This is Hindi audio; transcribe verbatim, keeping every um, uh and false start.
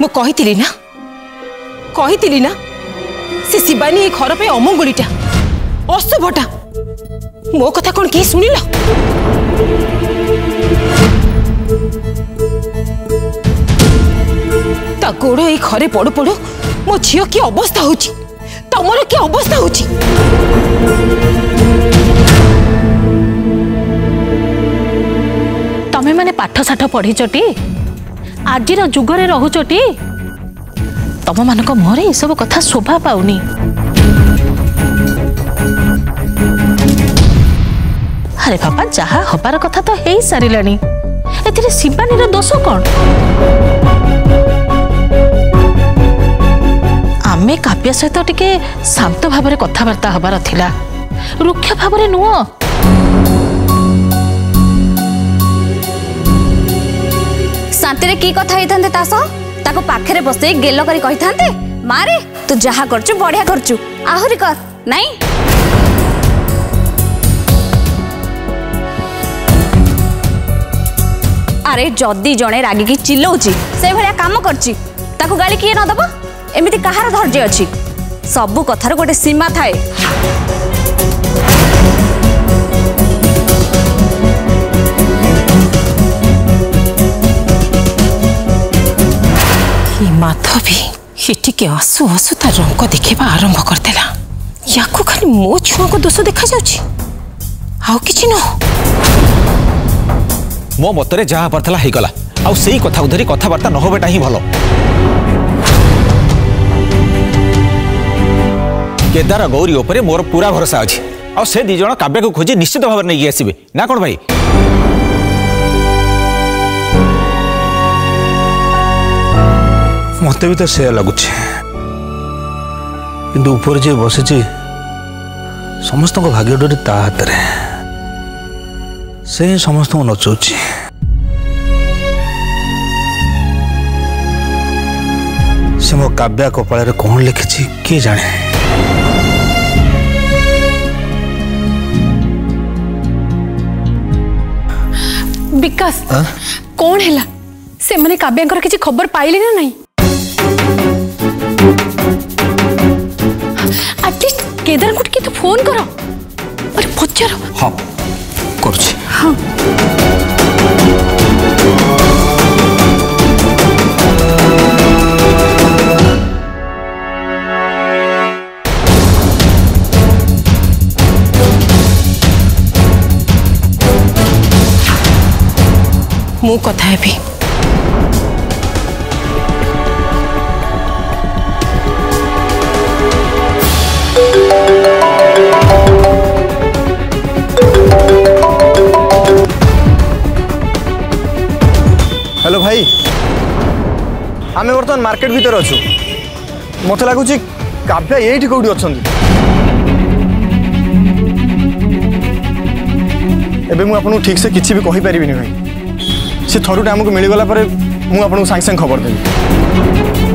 मु कही ना कही ना से शिवानी ए घर पे अमंगुलीटा अशुभटा मो कथा कौन किए शुणिल ता गोड़ ए घरे पड़ू पड़ू मो झील की अवस्था होची तमर की अवस्था होची तमे माने पाठ साठ पढ़ी चटी आज जुगरे रहुचटी तम मान मुहरे ये सब कथा शोभा पाउनी। अरे बाबा जहा हबार कथा तो हे सारिलानी एथिरे शिवानी दोष कौन? आमे काव्य सहित टिके शांत भाव में कथबार्ता हबार थिला रुक्ष भाव में नुह। शांति रे की कथा होइथांते तासो ताको पाखरे बसे गेलो करी कहिथांते मारे तू जहा करचु बढ़िया करचु आहुरी कर नहीं। अरे जदी जणे रागी की चिल्लौची से भलिया काम करची ताको गाली किए न दबो एमिति कहार धैर्य अछि सबु कथार गोटे सीमा थाए। माधवी ये के आसु आसु तार रंग देखा आरंभ करदेला या खाली मो छुआ को दोष देखा जाउची आउ किछि न मो मतरे जहा परथला हे गला आउ सेही कथा उधरी कथाबार्ता न होबेटा ही भलो। केदार गौरी उपरे मोर पूरा भरोसा अछि आउ से दी जण काव्य को खोजी निश्चित भाव नै आसीबे ना कोन भाई? मत भी तो से लगुच कि ऊपर जे बसी समस्त भाग्य डोरी ता हाथ में से समस्त नचौची। से मो काव्या कपाल कौन लिखी किए जाने। विकास कौन है से माने काव्यांकर किसी खबर पाइले ना नहीं? एटलिस्ट केदार को तो फोन करो अरे पचारो। हाँ करुछि। हाँ मु कथा है भी हेलो भाई आम बर्तमान मार्केट भीतर अच्छु मत लगुच काव्या ये कौटी अच्छा एबे मु आपको ठीक से किसी भी कहि परिबिनी भाई से थरुटा हमको मिलगला मुझे आपको सांगे सांगे खबर देवी।